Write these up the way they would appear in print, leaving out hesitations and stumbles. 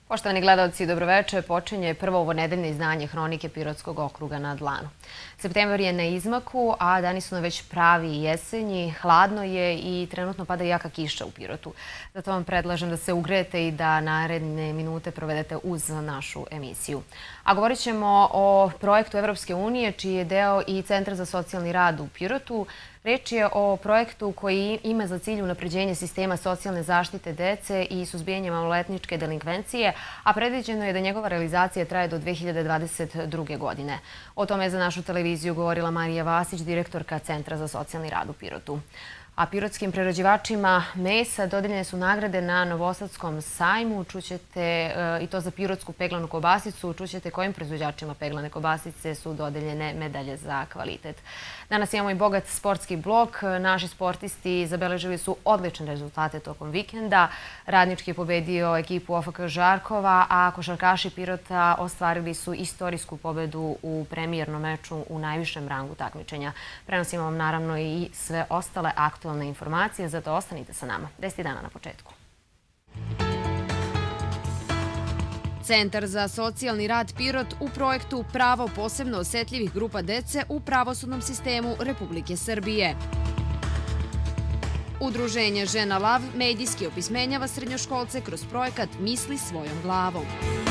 Poštovani gledalci, dobroveče. Počinje prvo ovonedeljno izdanje Hronike Pirotskog okruga na dlanu. Septembar je na izmaku, a dani su nam već pravi jesenji, hladno je i trenutno pada jaka kiša u Pirotu. Zato vam predlažem da se ugrejete i da naredne minute provedete uz našu emisiju. A govorit ćemo o projektu Evropske unije, čiji je deo i Centar za socijalni rad u Pirotu. Reč je o projektu koji ima za cilj unapređenje sistema socijalne zaštite dece i suzbijanje maloletničke delinkvencije, a predviđeno je da njegova realizacija traje do 2022. godine. O tome je za našu televiziju govorila Marija Vasić, direktorka Centra za socijalni rad u Pirotu. A pirotskim prerađivačima mesa dodeljene su nagrade na Novosadskom sajmu. Čućete i to za pirotsku peglanu kobasicu. Čućete kojim proizvođačima peglane kobasice su dodeljene medalje za kvalitet. Danas imamo i bogat sportski blok. Naši sportisti zabeležili su odlične rezultate tokom vikenda. Radnički je pobedio ekipu OFK Žarkova, a košarkaši Pirota ostvarili su istorijsku pobedu u premijernom meču u najvišem rangu takmičenja. Prenosimo vam naravno i sve ostale aktualne informacije, zato ostanite sa nama. 10 dana na početku. Centar za socijalni rad Pirot u projektu Pravo posebno osetljivih grupa dece u pravosudnom sistemu Republike Srbije. Udruženje Žena Lav medijski opismenjava srednjoškolce kroz projekat Misli svojom glavom.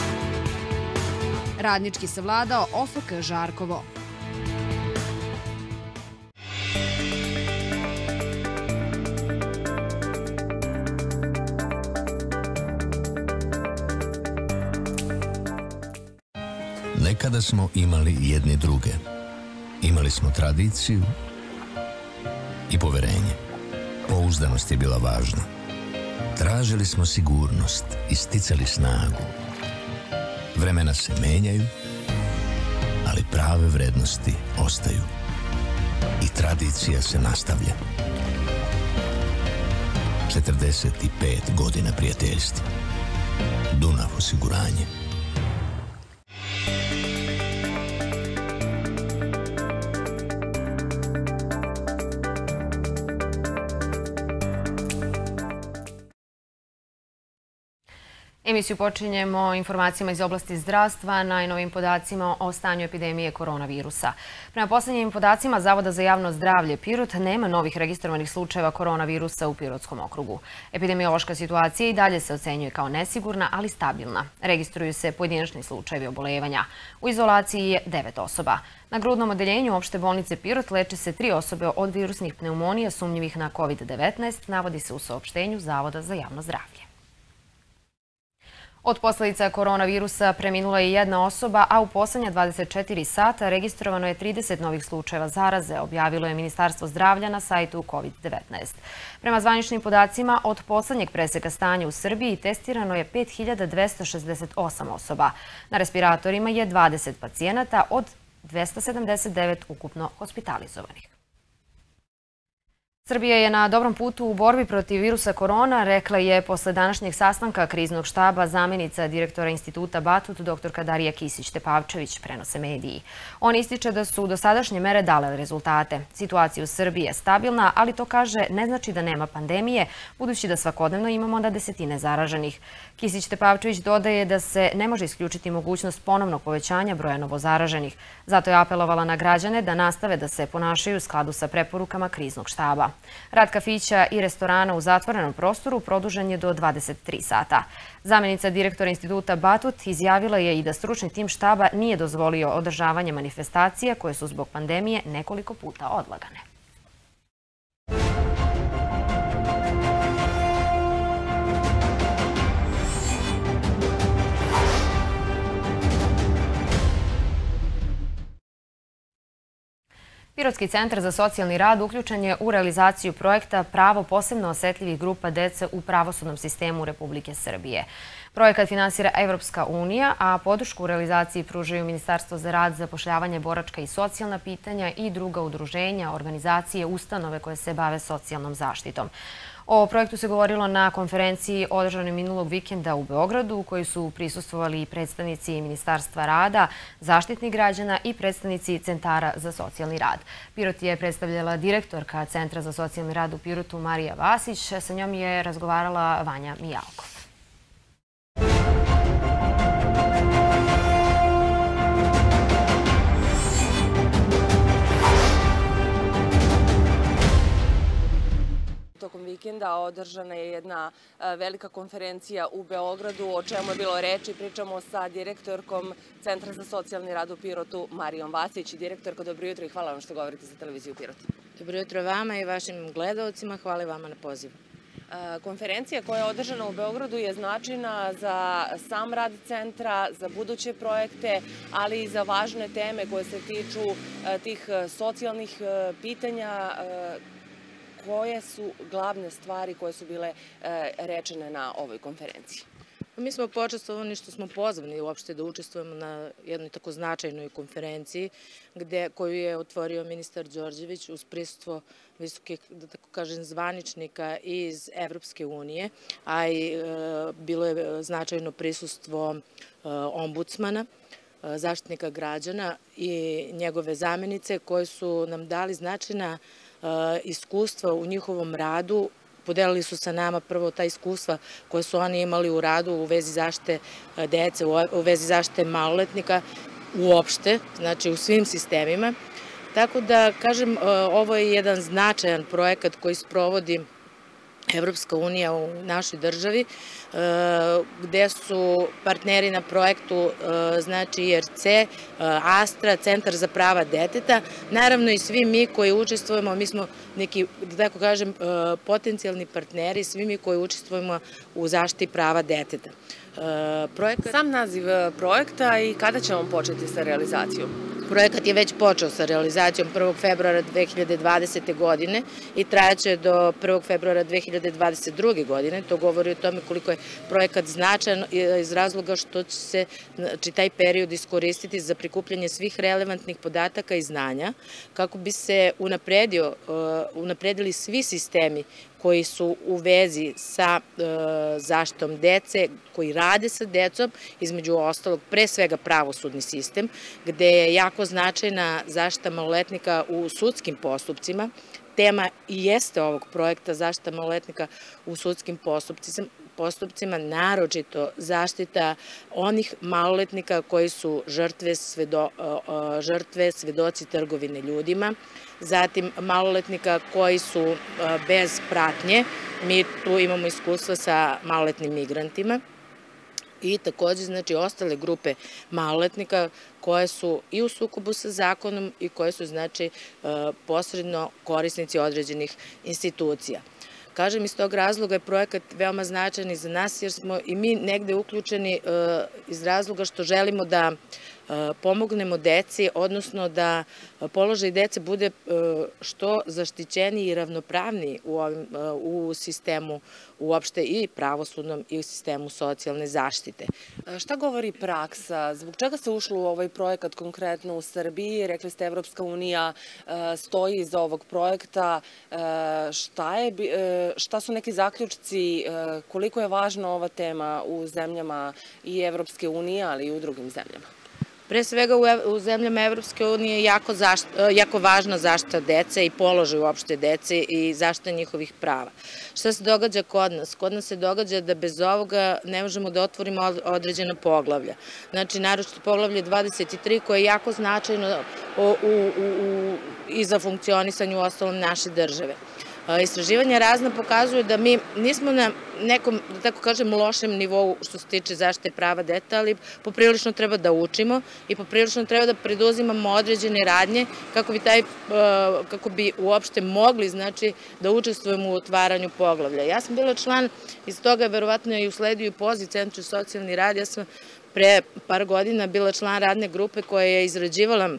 Radnički savladao OFK Žarkovo. Nekada smo imali jedni druge. Imali smo tradiciju i poverenje. Pouzdanost je bila važna. Tražili smo sigurnost i sticali snagu. Vremena se menjaju, ali prave vrednosti ostaju. I tradicija se nastavlja. 45 godina prijateljstva. Dunav osiguranje. Emisiju počinjemo informacijama iz oblasti zdravstva, najnovim podacima o stanju epidemije koronavirusa. Prema posljednjim podacima Zavoda za javno zdravlje Pirot nema novih registrovanih slučajeva koronavirusa u Pirotskom okrugu. Epidemiološka situacija i dalje se ocenjuje kao nesigurna, ali stabilna. Registruju se pojedinačni slučajevi obolevanja. U izolaciji je 9 osoba. Na grudnom odeljenju opšte bolnice Pirot leče se 3 osobe od virusnih pneumonija sumnjivih na COVID-19, navodi se u saopštenju Zavoda za javno zdravlje. Od posljedica koronavirusa preminula je 1 osoba, a u poslednja 24 sata registrovano je 30 novih slučajeva zaraze, objavilo je Ministarstvo zdravlja na sajtu COVID-19. Prema zvaničnim podacima, od poslednjeg preseka stanja u Srbiji testirano je 5268 osoba. Na respiratorima je 20 pacijenata od 279 ukupno hospitalizovanih. Srbija je na dobrom putu u borbi protiv virusa korona, rekla je posle današnjeg sastanka kriznog štaba zamjenica direktora instituta Batut, dr. Darija Kisić-Tepavčević, prenose mediji. On ističe da su dosadašnje mere dale rezultate. Situacija u Srbiji je stabilna, ali to kaže ne znači da nema pandemije, budući da svakodnevno imamo na desetine zaraženih. Kisić-Tepavčević dodaje da se ne može isključiti mogućnost ponovnog povećanja broja novozaraženih. Zato je apelovala na građane da nastave da se ponašaju u skladu sa preporukama kriznog štaba. Rad kafića i restorana u zatvorenom prostoru produžen je do 23 sata. Zamjenica direktora instituta Batut izjavila je i da stručni tim štaba nije dozvolio održavanje manifestacija koje su zbog pandemije nekoliko puta odlagane. Pirotski centar za socijalni rad uključen je u realizaciju projekta Pravo posebno osetljivih grupa dece u pravosudnom sistemu Republike Srbije. Projekat finansira Evropska unija, a podršku u realizaciji pružaju Ministarstvo za rad, zapošljavanje, boračka i socijalna pitanja i druga udruženja, organizacije, ustanove koje se bave socijalnom zaštitom. O projektu se govorilo na konferenciji održanoj minulog vikenda u Beogradu, u kojoj su prisustvovali predstavnici Ministarstva rada, Zaštitnik građana i predstavnici Centara za socijalni rad. Pirot je predstavljala direktorka Centra za socijalni rad u Pirotu Marija Vasić. Sa njom je razgovarala Vanja Mijalkov. vikenda održana je jedna velika konferencija u Beogradu, o čemu je bilo reči. Pričamo sa direktorkom Centra za socijalni rad u Pirotu, Marijom Vacić. Direktorko, dobro jutro i hvala vam što govorite za televiziju Pirot. Dobro jutro vama i vašim gledalcima, hvala vama na pozivu. Konferencija koja je održana u Beogradu je značajna za sam rad centra, za buduće projekte, ali i za važne teme koje se tiču tih socijalnih pitanja. Koje su glavne stvari koje su bile rečene na ovoj konferenciji? Mi smo počestvovani što smo pozvani uopšte da učestvujemo na jednoj tako značajnoj konferenciji koju je otvorio ministar Đorđević uz prisustvo visokih, da tako kažem, zvaničnika iz Evropske unije, a i bilo je značajno prisustvo ombudsmana, zaštitnika građana i njegove zamenice koji su nam dali značajna iskustva u njihovom radu. Podelili su sa nama prvo ta iskustva koje su oni imali u radu u vezi zaštite dece, u vezi zaštite maloletnika uopšte, znači u svim sistemima. Tako da, kažem, ovo je jedan značajan projekat koji sprovodi Evropska unija u našoj državi, gde su partneri na projektu, znači IRC, Astra, Centar za prava deteta, naravno i svi mi koji učestvujemo, mi smo neki, da tako kažem, potencijalni partneri, svi mi koji učestvujemo u zaštiti prava deteta. Sam naziv projekta i kada će on početi sa realizacijom? Projekat je već počeo sa realizacijom 1. februara 2020. godine i trajaće do 1. februara 2022. godine. To govori o tome koliko je projekat značajan iz razloga što će se taj period iskoristiti za prikupljanje svih relevantnih podataka i znanja kako bi se unapredili svi sistemi koji su u vezi sa zaštitom dece, koji rade sa decom, između ostalog pre svega pravosudni sistem, gde je jako značajna zaštita maloletnika u sudskim postupcima. Tema i jeste ovog projekta zaštita maloletnika u sudskim postupcima, naročito zaštita onih maloletnika koji su žrtve, svedoci trgovine ljudima, zatim maloletnika koji su bez pratnje, mi tu imamo iskustva sa maloletnim migrantima, i takođe, znači, ostale grupe maloletnika koje su i u sukobu sa zakonom i koje su, znači, posredno korisnici određenih institucija. Kažem, iz tog razloga je projekat veoma značajan i za nas, jer smo i mi negde uključeni iz razloga što želimo da pomognemo deci, odnosno da položaj dece bude što zaštićeniji i ravnopravniji u sistemu uopšte i pravosudnom i u sistemu socijalne zaštite. Šta govori praksa? Zbog čega se ušlo u ovaj projekat konkretno u Srbiji? Rekli ste Evropska unija stoji iza ovog projekta. Šta su neki zaključci? Koliko je važna ova tema u zemljama i Evropske unije, ali i u drugim zemljama? Pre svega u zemljama Evropske unije je jako važna zaštita dece i položaj uopšte dece i zaštita njihovih prava. Šta se događa kod nas? Kod nas se događa da bez ovoga ne možemo da otvorimo određena poglavlja. Znači, naročito poglavlje 23 koje je jako značajno i za funkcionisanje u ostalom naše države. Istraživanja razna pokazuju da mi nismo na nekom, da tako kažem, lošem nivou što se tiče zaštite prava deteta, ali poprilično treba da učimo i poprilično treba da preduzimamo određene radnje kako bi uopšte mogli, znači, da učestvujemo u otvaranju poglavlja. Ja sam bila član, iz toga verovatno je i usledio i poziv Centru za socijalni rad, ja sam pre par godina bila član radne grupe koja je izrađivala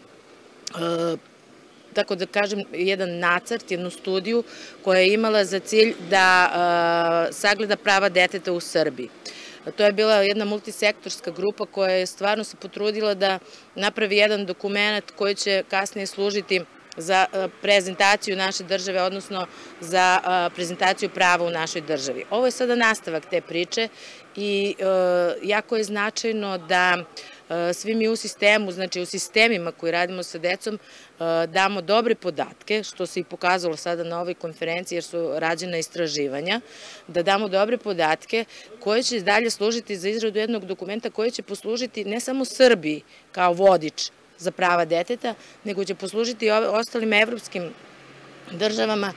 tako da kažem, jedan nacrt, jednu studiju koja je imala za cilj da sagleda prava deteta u Srbiji. To je bila jedna multisektorska grupa koja je stvarno se potrudila da napravi jedan dokument koji će kasnije služiti za prezentaciju naše države, odnosno za prezentaciju prava u našoj državi. Ovo je sada nastavak te priče i jako je značajno da svi mi u sistemu, znači u sistemima koji radimo sa decom, damo dobre podatke, što se i pokazalo sada na ovoj konferenciji jer su rađena istraživanja, da damo dobre podatke koje će dalje služiti za izradu jednog dokumenta koji će poslužiti ne samo Srbiji kao vodič za prava deteta, nego će poslužiti i ostalim evropskim državama,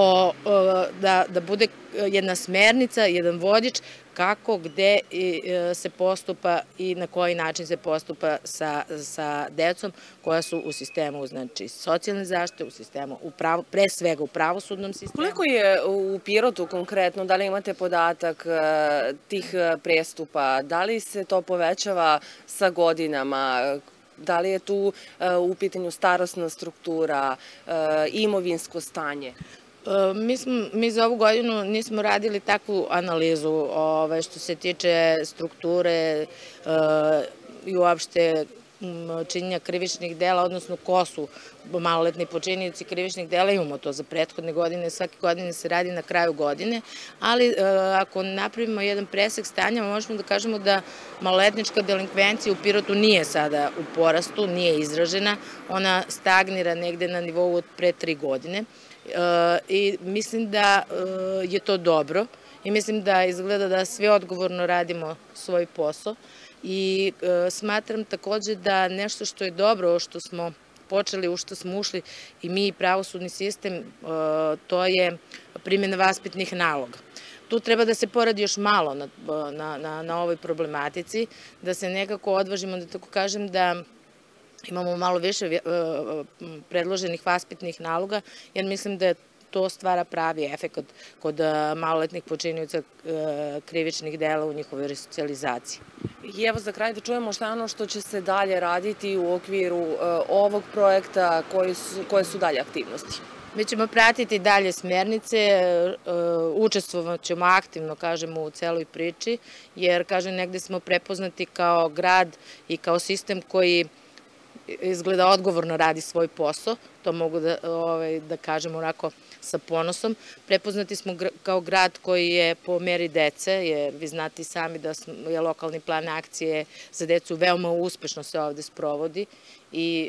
da bude jedna smernica, jedan vodič kako, gde se postupa i na koji način se postupa sa decom koja su u sistemu, znači, socijalne zaštite, u sistemu, pre svega u pravosudnom sistemu. Koliko je u Pirotu konkretno, da li imate podatak tih prestupa, da li se to povećava sa godinama, da li je tu u pitanju starosna struktura, imovinsko stanje? Mi za ovu godinu nismo radili takvu analizu što se tiče strukture i uopšte činjenja krivičnih dela, odnosno ko su maloletni počinioci krivičnih dela. Imamo to za prethodne godine, svake godine se radi na kraju godine, ali ako napravimo jedan presek stanja, možemo da kažemo da maloletnička delinkvencija u Pirotu nije sada u porastu, nije izražena, ona stagnira negde na nivou od pre 3 godine i mislim da je to dobro i mislim da izgleda da svi odgovorno radimo svoj posao. I smatram takođe da nešto što je dobro, što smo počeli, u što smo ušli i mi i pravosudni sistem, to je primjena vaspitnih naloga. Tu treba da se poradi još malo na ovoj problematici, da se nekako odvažimo, da tako kažem, da imamo malo više predloženih vaspitnih naloga, jer mislim da to stvara pravi efekt kod maloletnih počinioca krivičnih dela u njihovoj resocijalizaciji. I evo za kraj da čujemo šta je ono što će se dalje raditi u okviru ovog projekta, koje su dalje aktivnosti. Mi ćemo pratiti dalje smernice, učestvovat ćemo aktivno, kažemo, u celoj priči, jer, kažem, negde smo prepoznati kao grad i kao sistem koji izgleda odgovorno radi svoj posao, to mogu da kažem onako sa ponosom. Prepoznati smo kao grad koji je po meri dece, jer vi znate i sami da je lokalni plan akcije za decu veoma uspešno se ovde sprovodi i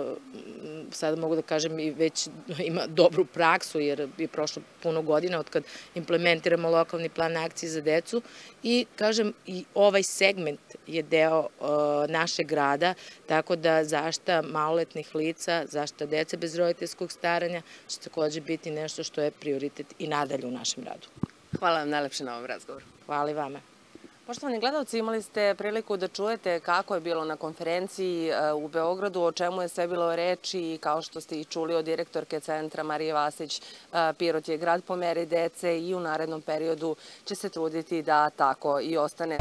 sada mogu da kažem i već ima dobru praksu jer je prošlo puno godina od kad implementiramo lokalni plan akcije za decu i kažem i ovaj segment je deo našeg grada, tako da zaštita maloletnih lica, zaštita dece bez roditeljskog staranja će takođe biti nešto što je prioritet i nadalje u našem radu. Hvala vam najlepše na ovom razgovoru. Hvala i vama. Poštovani gledalci, imali ste priliku da čujete kako je bilo na konferenciji u Beogradu, o čemu je sve bilo reči i kao što ste i čuli od direktorke centra Marije Vasić, Pirot je grad po meri dece i u narednom periodu će se truditi da tako i ostane.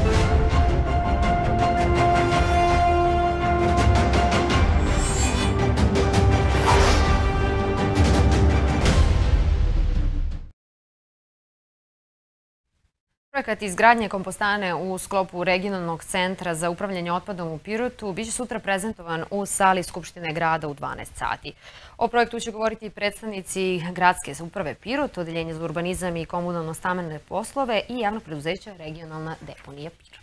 Projekat izgradnje kompostane u sklopu regionalnog centra za upravljanje otpadom u Pirotu biće sutra prezentovan u sali Skupštine grada u 12 sati. O projektu će govoriti predstavnici Gradske uprave Pirot, Odeljenje za urbanizam i komunalno-stambene poslove i javno preduzeće Regionalna deponija Pirot.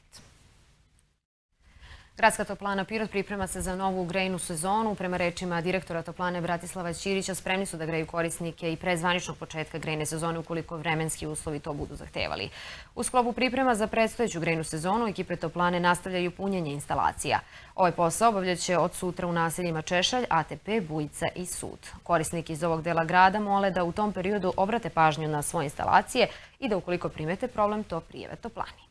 Gradska toplana Pirot priprema se za novu grejnu sezonu. Prema rečima direktora toplane Bratislava Ćirića, spremni su da greju korisnike i pre zvaničnog početka grejne sezone ukoliko vremenski uslovi to budu zahtevali. U sklopu priprema za predstojeću grejnu sezonu ekipe toplane nastavljaju punjenje instalacija. Ovaj posao obavljaće od sutra u naseljima Češalj, ATP, Bujica i Sud. Korisniki iz ovog dela grada mole da u tom periodu obrate pažnju na svoje instalacije i da ukoliko primete problem to prijave toplani.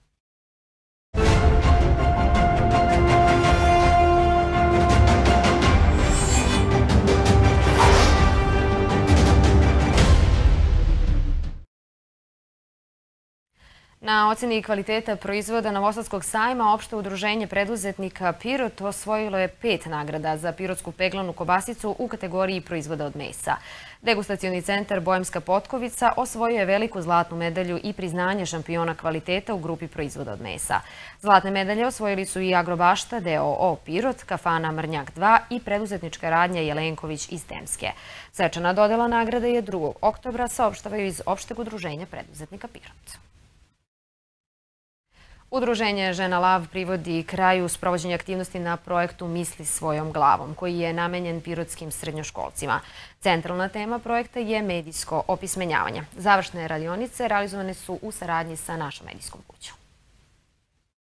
Na oceni kvaliteta proizvoda Novosadskog sajma Opšte udruženje preduzetnika Pirot osvojilo je 5 nagrada za pirotsku peglanu kobasicu u kategoriji proizvoda od mesa. Degustacioni centar Bojemska Potkovica osvojio je veliku zlatnu medalju i priznanje šampiona kvaliteta u grupi proizvoda od mesa. Zlatne medalje osvojili su i Agrobašta, d.o.o. Pirot, kafana Mrnjak 2 i preduzetnička radnja Jelenković iz Temske. Svečana dodela nagrade je 2. oktobra, saopštavaju iz Opšteg udruženja preduzetnika Pirot. Udruženje Žena Lav privodi kraju sprovođenja aktivnosti na projektu Misli svojom glavom, koji je namenjen pirotskim srednjoškolcima. Centralna tema projekta je medijsko opismenjavanje. Završne radionice realizovane su u saradnji sa našom medijskom kućom.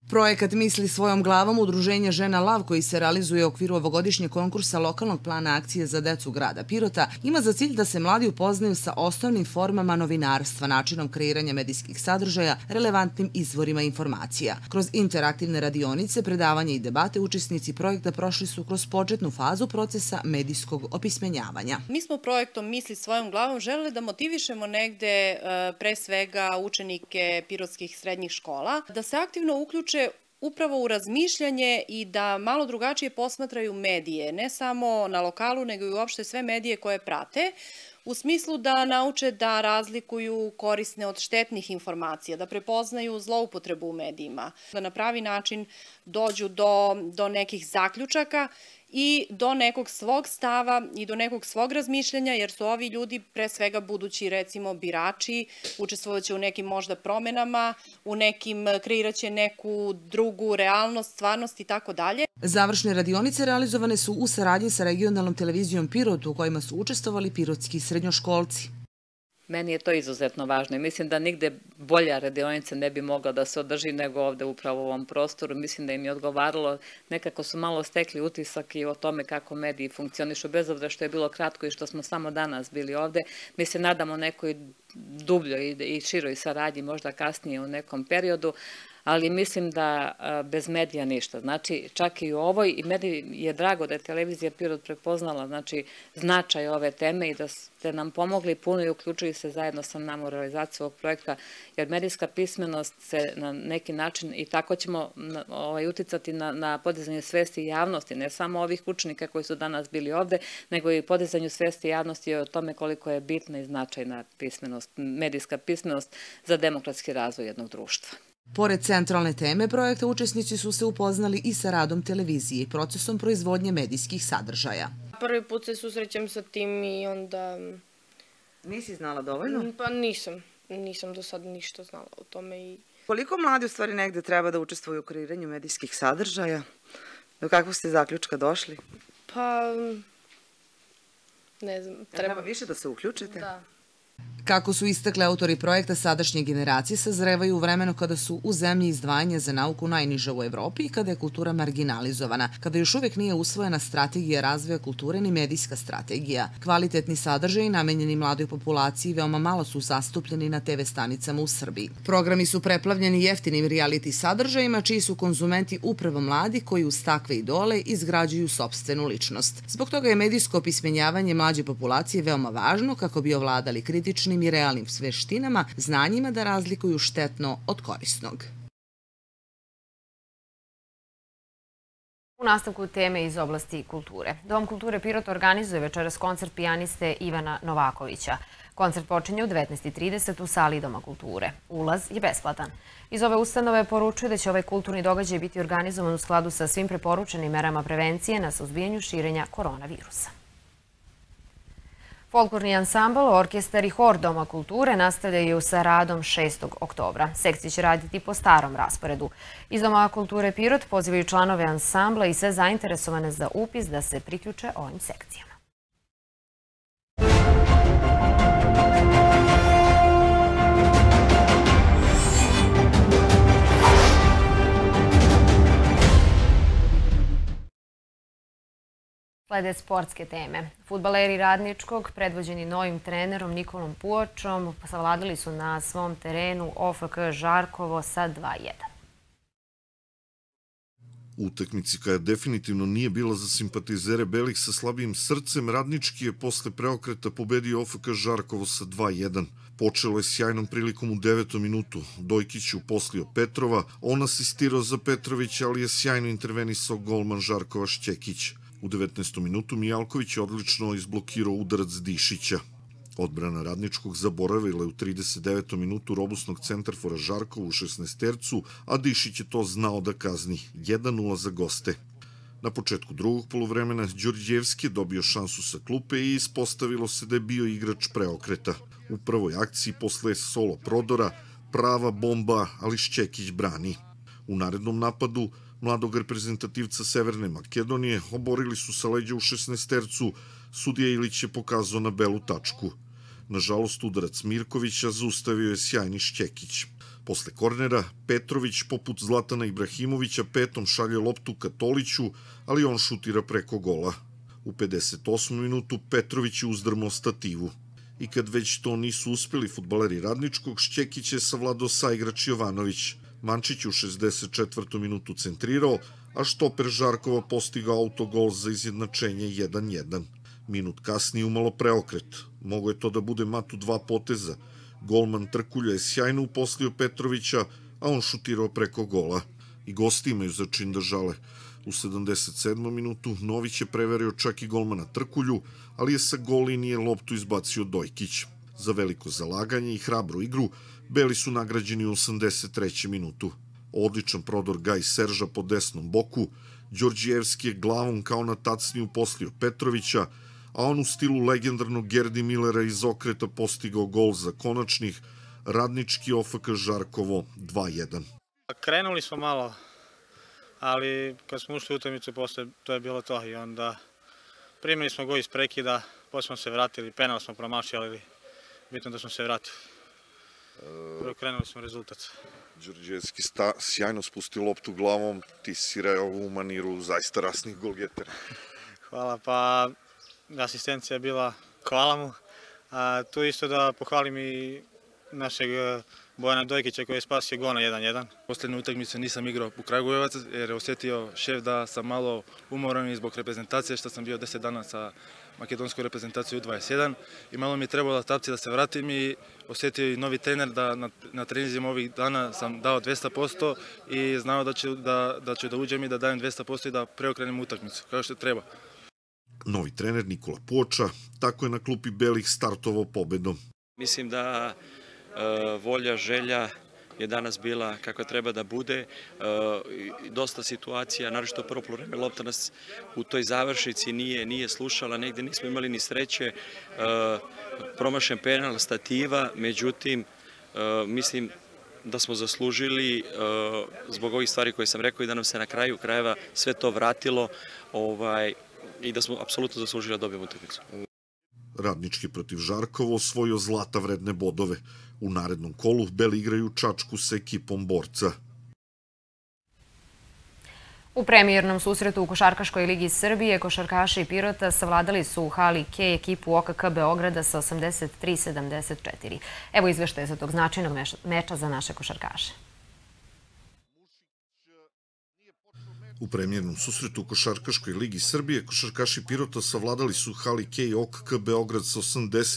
Projekat Misli svojom glavom udruženja Žena Lav, koji se realizuje u okviru ovogodišnjeg konkursa lokalnog plana akcije za decu grada Pirota, ima za cilj da se mladi upoznaju sa osnovnim formama novinarstva, načinom kreiranja medijskih sadržaja, relevantnim izvorima informacija. Kroz interaktivne radionice, predavanja i debate, učesnici projekta prošli su kroz početnu fazu procesa medijskog opismenjavanja. Mi smo projektom Misli svojom glavom želeli da motivišemo negde pre svega učenike pirotskih srednjih škola, da se aktivno uključe upravo u razmišljanje i da malo drugačije posmatraju medije, ne samo na lokalu, nego i uopšte sve medije koje prate, u smislu da nauče da razlikuju korisne od štetnih informacija, da prepoznaju zloupotrebu u medijima, da na pravi način dođu do nekih zaključaka i do nekog svog stava i do nekog svog razmišljanja, jer su ovi ljudi pre svega budući, recimo, birači, učestvovaće u nekim možda promenama, u nekim kreiraće neku drugu realnost, stvarnost i tako dalje. Završne radionice realizovane su u saradnji sa regionalnom televizijom Pirot, u kojima su učestvovali pirotski srednjoškolci. Meni je to izuzetno važno i mislim da nigde bolja radionica ne bi mogla da se održi nego ovde upravo u ovom prostoru. Mislim da im je odgovaralo, nekako su malo stekli utisak i o tome kako mediji funkcionišu, bez obzira što je bilo kratko i što smo samo danas bili ovde. Mi se nadamo nekoj dubljoj i široj saradnji, možda kasnije u nekom periodu, ali mislim da bez medija ništa. Znači, čak i u ovoj, i meni je drago da je televizija Pirot prepoznala, znači, značaj ove teme i da ste nam pomogli puno i uključili se zajedno sa nama u realizaciju ovog projekta, jer medijska pismenost se na neki način, i tako ćemo uticati na podizanje svesti i javnosti, ne samo ovih učenika koji su danas bili ovde, nego i podizanju svesti javnosti o tome koliko je bitna i značajna pismenost, medijska pismenost za demokratski razvoj jednog društva. Pored centralne teme projekta, učesnici su se upoznali i sa radom televizije i procesom proizvodnje medijskih sadržaja. Prvi put se susrećem sa tim i onda... Nisi znala dovoljno? Pa nisam. Nisam do sada ništa znala o tome. Koliko mladi u stvari negde treba da učestvuju u kreiranju medijskih sadržaja? Do kakvog ste zaključka došli? Pa... ne znam. Treba više da se uključite? Da. Kako su istakle autori projekta, sadašnje generacije sazrevaju u vremenu kada su u zemlji izdvajanja za nauku najniža u Evropi i kada je kultura marginalizovana, kada još uvek nije usvojena strategija razvoja kulture ni medijska strategija. Kvalitetni sadržaji namenjeni mladoj populaciji veoma malo su zastupljeni na TV stanicama u Srbiji. Programi su preplavljeni jeftinim reality sadržajima, čiji su konzumenti upravo mladi koji uz takve idole izgrađuju sopstvenu ličnost. Zbog toga je medijsko opismenjavanje mlađe populacije veoma važno kako bi ovladali kritičnim i realnim veštinama, znanjima da razlikuju štetno od korisnog. U nastavku teme iz oblasti kulture. Dom kulture Pirot organizuje večeras koncert pijaniste Ivana Novakovića. Koncert počinje u 19:30 u sali Doma kulture. Ulaz je besplatan. Iz ove ustanove poručuju da će ovaj kulturni događaj biti organizovan u skladu sa svim preporučenim merama prevencije na suzbijanju širenja koronavirusa. Folklorni ansambl, orkestar i hor Doma kulture nastavljaju sa radom 6. oktobra. Sekcije će raditi po starom rasporedu. Iz Doma kulture Pirot pozivaju članove ansambla i sve zainteresovane za upis da se priključe ovim sekcijama. Slede sportske teme. Fudbaleri Radničkog, predvođeni novim trenerom Nikolom Puočom, savladali su na svom terenu OFK Žarkovo sa 2:1. Utakmici koja definitivno nije bila za simpatizere belih sa slabijim srcem, Radnički je posle preokreta pobedio OFK Žarkovo sa 2:1. Počelo je sjajnom prilikom u 9. minutu. Dojkić je uposlio Petrova, on asistirao za Petrovića, ali je sjajno intervenisao golman Žarkova Šćekić. U 19. minutu Mijalković je odlično izblokirao udarac Dišića. Odbrana Radničkog zaboravila je u 39. minutu robusnog centarfora Žarkova u 16-tercu, a Dišić je to znao da kazni. 1:0 za goste. Na početku drugog poluvremena Đorđevski je dobio šansu sa klupe i ispostavilo se da je bio igrač preokreta. U prvoj akciji posle solo prodora, prava bomba, ali Šćekić brani. U narednom napadu mladog reprezentativca Severne Makedonije oborili su sa leđa u 16-tercu, sudija Ilić je pokazao na belu tačku. Nažalost, udarac Mirkovića zaustavio je sjajni Šćekić. Posle kornera, Petrović, poput Zlatana Ibrahimovića, petom šalje loptu ka Toliću, ali on šutira preko gola. U 58. minutu Petrović je uzdrmao stativu. I kad već to nisu uspeli fudbaleri Radničkog, Šćekić je savladao saigrač Jovanović. Mančić u 64. minutu centrirao, a štoper Žarkova postigao autogol za izjednačenje 1-1. Minut kasnije umalo preokret. Mogo je to da bude mat u dva poteza. Golman Trkulja je sjajno uposlio Petrovića, a on šutirao preko gola. I gosti imaju za čin da žale. U 77. minutu Nović je preverio čak i golmana Trkulju, ali je sa gol linije loptu izbacio Dojkić. Za veliko zalaganje i hrabru igru Beli su nagrađeni u 83. minutu. Odličan prodor Gaj Serža po desnom boku, Đorđijevski je glavom kao na tacni uposlio Petrovića, a on u stilu legendarnog Gerdi Millera iz okreta postigao gol za konačnih, Radnički OFK Žarkovo 2-1. Krenuli smo malo, ali kad smo ušli u utakmicu posle, to je bilo to i onda primili smo gol iz prekida, posle smo se vratili, penal smo promašili, ali bitno da smo se vratili. Preokrenuli smo rezultat. Đorđevski sjajno spusti loptu glavom, ti si reo u maniru zaista rasnih golgetera. Hvala, pa asistencija je bila, hvala mu. Tu isto da pohvalim i našeg Bojana Dojkića koji je spasio gol na 1-1. Poslednju utakmicu nisam igrao u Kragujevac jer je osjetio šef da sam malo umoran i zbog reprezentacije što sam bio 10 dana sa makedonskom reprezentacijom U21 i malo mi je trebalo adaptacije da se vratim i osjetio i novi trener da na treninzima ovih dana sam dao 200% i znao da ću da uđem i da dajem 200% i da preokrenem utakmicu kao što treba. Novi trener Nikola Poča tako je na klupi Belih startovao pobedom. Mislim da volja, želja je danas bila kako treba da bude. Dosta situacija, naročito prvo poluvreme, lopta nas u toj završnici nije slušala, negde nismo imali ni sreće, promašen penal, stativa, međutim, mislim da smo zaslužili zbog ovih stvari koje sam rekao i da nam se na kraju krajeva sve to vratilo i da smo apsolutno zaslužili da dobijemo utakmicu. Radnički protiv Žarkova osvojio zlata vredne bodove. U narednom kolu Beli igraju Čačku sa ekipom Borca. U premijernom susretu u Košarkaškoj ligi Srbije košarkaši Pirota savladali su u hali K ekipu OKK Beograda sa 83-74. Evo izveštaje za tog značajnog meča za naše košarkaše. U premijernom susretu u Košarkaškoj ligi Srbije košarkaši Pirota savladali su hali K OKK Beograd sa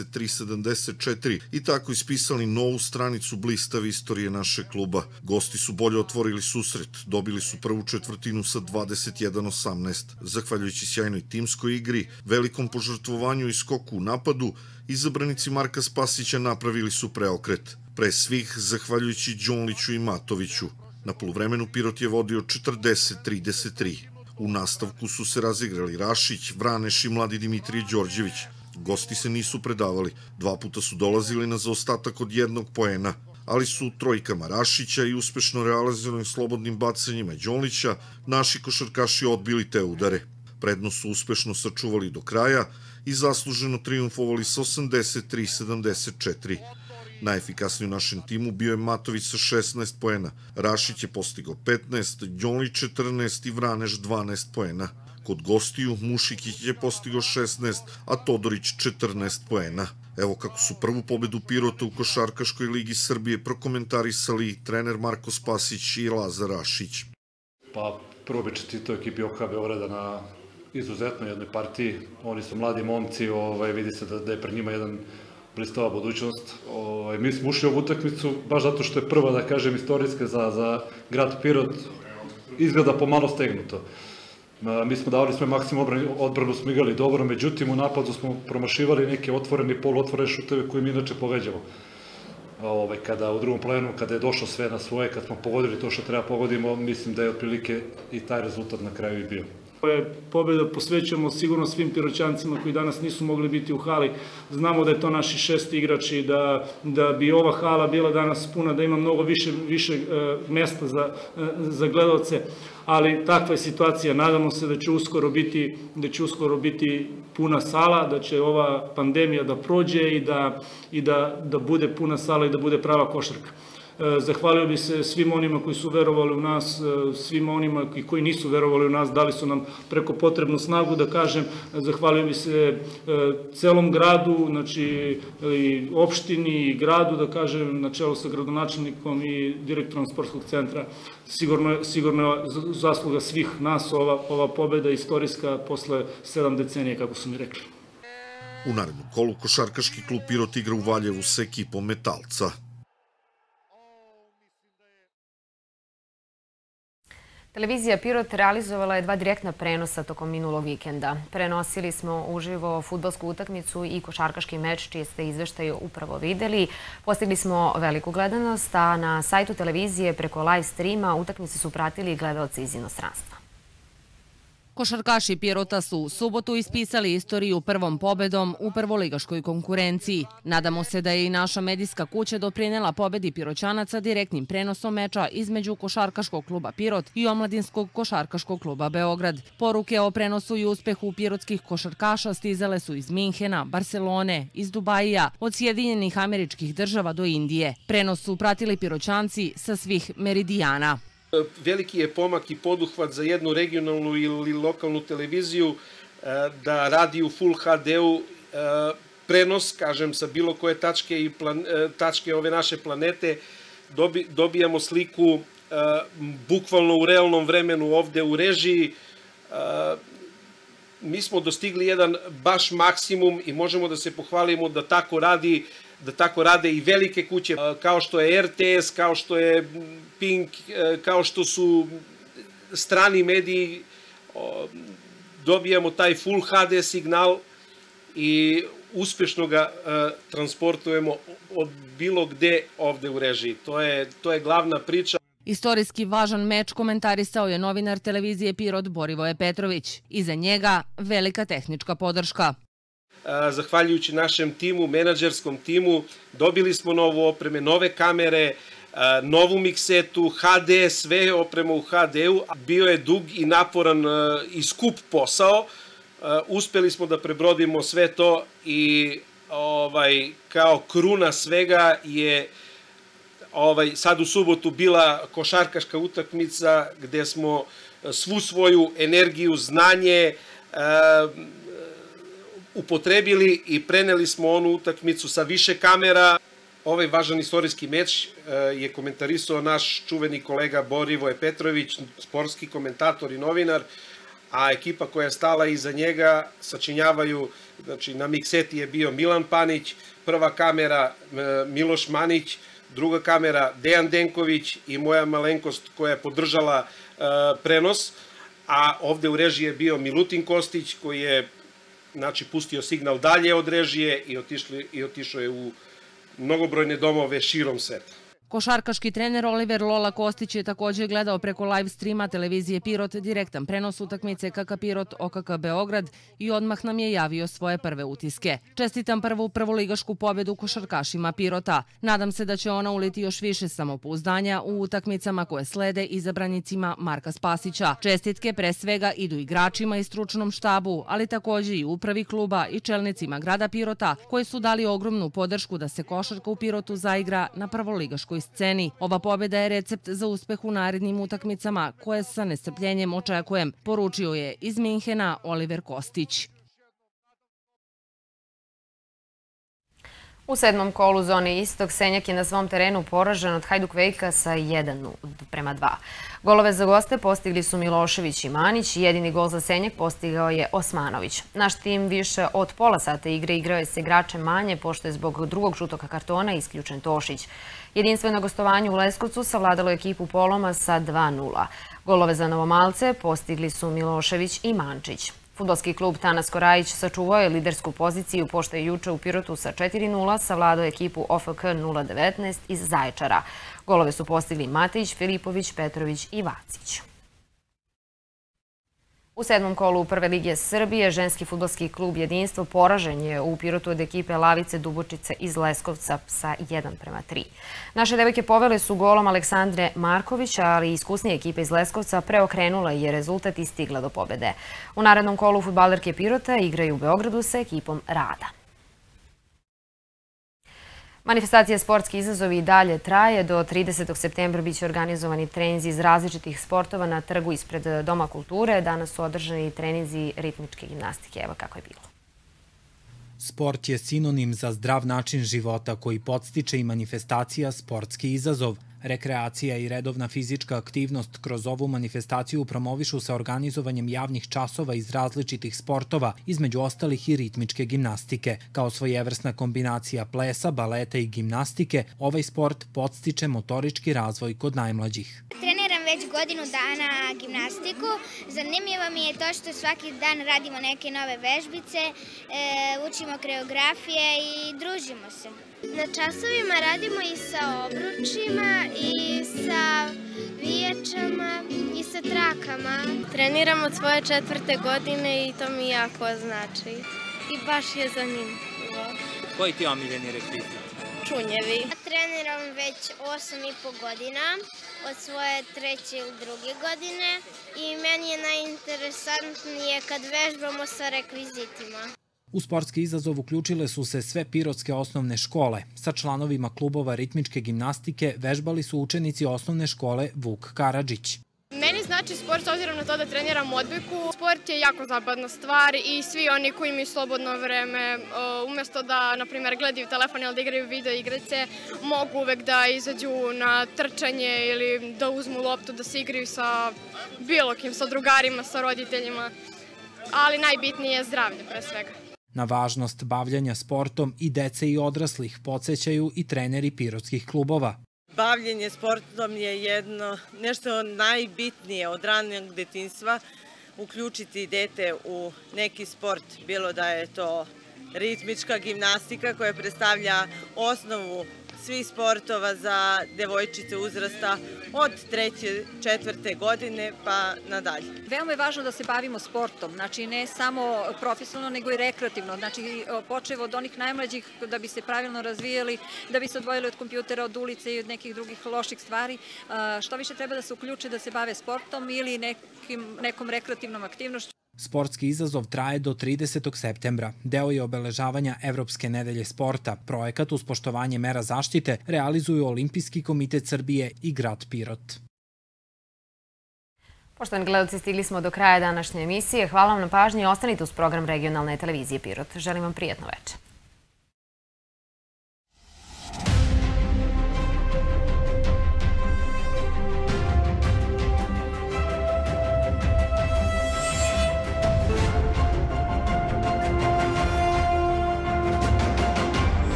83-74 i tako ispisali novu stranicu blistave istorije našeg kluba. Gosti su bolje otvorili susret, dobili su prvu četvrtinu sa 21-18. Zahvaljujući sjajnoj timskoj igri, velikom požrtvovanju i skoku u napadu, izabranici Marka Spasića napravili su preokret. Pre svih, zahvaljujući Đonliću i Matoviću. Na poluvremenu Pirot je vodio 40-33. U nastavku su se razigrali Rašić, Vraneš i mladi Dimitrije Đorđević. Gosti se nisu predavali, dva puta su dolazili na zaostatak od 1 poena, ali su trojkama Rašića i uspešno realizovanim slobodnim bacanjima Đonlića naši košarkaši odbili te udare. Prednost su uspešno sačuvali do kraja i zasluženo trijumfovali sa 83-74. Najefikasniji u našem timu bio je Matović sa 16 poena, Rašić je postigao 15, Đonlić 14 i Vraneš 12 poena. Kod gostiju Mušikić je postigao 16, a Todorić 14 poena. Evo kako su prvu pobedu Pirota u Košarkaškoj ligi Srbije prokomentarisali trener Marko Spasić i Lazar Rašić. Pa prvo bi čestitao ekipi OKK Beograda na izuzetno jednoj partiji. Oni su mladi momci, vidi se da je pred njima jedan blistava budućnost. Mi smo ušli u ovu utakmicu baš zato što je prva, da kažem, istorijska za grad Pirot, izgleda pomalo stegnuto. Mi smo davali svoj maksimum odbranu, smo igrali dobro, međutim u napadu smo promašivali neke otvorene i poluotvorene šuteve koje mi inače pogađamo. Kada u drugom planu, kada je došlo sve na svoje, kad smo pogodili to što treba pogodimo, mislim da je otprilike i taj rezultat na kraju i bio. Pobedu posvećujemo sigurno svim Piroćancima koji danas nisu mogli biti u hali. Znamo da je to naši šesti igrači, da bi ova hala bila danas puna, da ima mnogo više mesta za gledalce, ali takva je situacija. Nadamo se da će uskoro biti puna sala, da će ova pandemija da prođe i da bude puna sala i da bude prava košarka. Zahvalio bi se svim onima koji su verovali u nas, svim onima koji nisu verovali u nas, dali su nam preko potrebnu snagu, da kažem. Zahvalio bi se celom gradu, znači i opštini i gradu, da kažem, na čelu sa gradonačelnikom i direktorom sportskog centra. Sigurno je zasluga svih nas ova pobeda istorijska posle 7 decenije, kako su mi rekli. U narednom kolu košarkaški klub Pirot igra u Valjevu sa ekipom Metalca. Televizija Pirot realizovala je 2 direktna prenosa tokom minulog vikenda. Prenosili smo uživo fudbalsku utakmicu i košarkaški meč, čije ste izveštaje upravo videli. Postigli smo veliku gledanost, a na sajtu televizije preko live streama utakmice su pratili gledalci iz inostranstva. Košarkaši Pirota su u subotu ispisali istoriju prvom pobedom u prvoligaškoj konkurenciji. Nadamo se da je i naša medijska kuća doprinela pobedi Piroćanaca direktnim prenosom meča između Košarkaškog kluba Pirot i Omladinskog košarkaškog kluba Beograd. Poruke o prenosu i uspehu pirotskih košarkaša stizale su iz Minhena, Barcelone, iz Dubajija, od Sjedinjenih Američkih Država do Indije. Prenos su pratili Piroćanci sa svih meridijana. Veliki je pomak i poduhvat za jednu regionalnu ili lokalnu televiziju da radi u Full HD-u prenos, kažem, sa bilo koje tačke ove naše planete. Dobijamo sliku bukvalno u realnom vremenu ovde u režiji. Mi smo dostigli jedan baš maksimum i možemo da se pohvalimo da tako rade i velike kuće, kao što je RTS, kao što je Pink, kao što su strani mediji. Dobijamo taj Full HD signal i uspešno ga transportujemo od bilo gde ovde u režiji. To je glavna priča. Istorijski važan meč komentarisao je novinar televizije Pirot Borivoje Petrović. Iza njega velika tehnička podrška. Zahvaljujući našem timu, menadžerskom timu, dobili smo novu opreme, nove kamere, novu miksetu, HD, sve opremo u HD-u. Bio je dug i naporan i skup posao. Uspeli smo da prebrodimo sve to i kao kruna svega je sad u subotu bila košarkaška utakmica gde smo svu svoju energiju, znanje upotrebili i preneli smo onu utakmicu sa više kamera. Ovaj važan istorijski meč je komentarisao naš čuveni kolega Borivoje Petrović, sportski komentator i novinar, a ekipa koja je stala iza njega sačinjavaju, znači na mikseti je bio Milan Panić, prva kamera Miloš Manić, druga kamera Dejan Denković i moja malenkost koja je podržala prenos, a ovde u režiji je bio Milutin Kostić koji je pustio signal dalje od režije i otišao je u mnogobrojne domove širom sveta. Košarkaški trener Oliver Lola Kostić je također gledao preko live streama televizije Pirot direktan prenos utakmice KK Pirot OKK Beograd i odmah nam je javio svoje prve utiske. Čestitam prvu prvoligašku pobedu košarkašima Pirota. Nadam se da će ona uliti još više samopouzdanja u utakmicama koje slede izabranicima Marka Spasića. Čestitke pre svega idu igračima i stručnom štabu, ali također i upravi kluba i čelnicima grada Pirota koji su dali ogromnu podršku da se košarka u Pirotu zaigra na prvoligaškoj sceni. Ova pobjeda je recept za uspeh u narednim utakmicama koje sa nestrpljenjem očekujem, poručio je iz Minhena Oliver Kostić. U 7. kolu zone Istok Senjak je na svom terenu poražen od Hajduk Vejka sa 1:2. Golove za goste postigli su Milošević i Manić, jedini gol za Senjak postigao je Osmanović. Naš tim više od pola sata igre igrao je sa igračem manje, pošto je zbog drugog žutog kartona isključen Tošić. Jedinstveno gostovanje u Leskovcu savladalo ekipu Poloma sa 2:0. Golove za Novomalce postigli su Milošević i Mančić. Fudbalski klub Tanas Korajić sačuvao je lidersku poziciju, pošto je juče u Pirotu sa 4:0 savladao ekipu OFK 019 iz Zaječara. Golove su postigli Matejić, Filipović, Petrović i Vacić. U 7. kolu Prve lige Srbije ženski fudbalski klub Jedinstvo poražen je u Pirotu od ekipe Lavice Dubočice iz Leskovca sa 1:3. Naše devojke povele su golom Aleksandre Marković, ali iskusnije ekipe iz Leskovca preokrenula je rezultat i stigla do pobede. U narednom kolu fudbalerke Pirota igraju u Beogradu sa ekipom Rada. Manifestacija Sportski izazovi i dalje traje. Do 30. septembra biće organizovani treninzi iz različitih sportova na trgu ispred Doma kulture. Danas su održani treninzi ritmičke gimnastike. Evo kako je bilo. Sport je sinonim za zdrav način života koji podstiče i manifestacija Sportski izazov. Rekreacija i redovna fizička aktivnost kroz ovu manifestaciju promovišu sa organizovanjem javnih časova iz različitih sportova, između ostalih i ritmičke gimnastike. Kao svojevrsna kombinacija plesa, baleta i gimnastike, ovaj sport podstiče motorički razvoj kod najmlađih. Treniram već godinu dana gimnastiku. Zanimljivo mi je to što svaki dan radimo neke nove vežbice, učimo koreografije i družimo se. Na časovima radimo i sa obručima, i sa vijačama, i sa trakama. Treniram od svoje 4. godine i to mi jako znači. I baš je zanimljivo. Koji ti je omiljeni rekvizit? Čunjevi. Treniram već 8,5 godina, od svoje 3. ili 2. godine i meni je najinteresantnije kad vežbamo sa rekvizitima. U sportski izazov uključile su se sve pirotske osnovne škole. Sa članovima klubova ritmičke gimnastike vežbali su učenici osnovne škole Vuk Karadžić. Meni znači sport s obzirom na to da treniram odbojku. Sport je jako zabavna stvar i svi oni koji imaju slobodno vreme, umjesto da, na primjer, gledaju telefon ili da igraju video igrice, mogu uvek da izađu na trčanje ili da uzmu loptu, da se igraju sa bilo kim, sa drugarima, sa roditeljima, ali najbitnije je zdravlje pre svega. Na važnost bavljanja sportom i dece i odraslih podsjećaju i treneri pirotskih klubova. Bavljenje sportom je nešto najbitnije od ranog detinjstva, uključiti dete u neki sport, bilo da je to ritmička gimnastika koja predstavlja osnovu svih sportova za devojčice uzrasta od 3. 4. godine pa nadalje. Veoma je važno da se bavimo sportom, znači ne samo profesionalno nego i rekreativno, znači počev od onih najmlađih da bi se pravilno razvijali, da bi se odvojili od kompjutera, od ulice i od nekih drugih loših stvari. Što više treba da se uključe da se bave sportom ili nekom rekreativnom aktivnošću. Sportski izazov traje do 30. septembra. Deo je obeležavanja Evropske nedelje sporta. Projekat uz poštovanje mera zaštite realizuju Olimpijski komitet Srbije i grad Pirot. Poštovani gledalci, stigli smo do kraja današnje emisije. Hvala vam na pažnji i ostanite uz program regionalne televizije Pirot. Želim vam prijatno večer.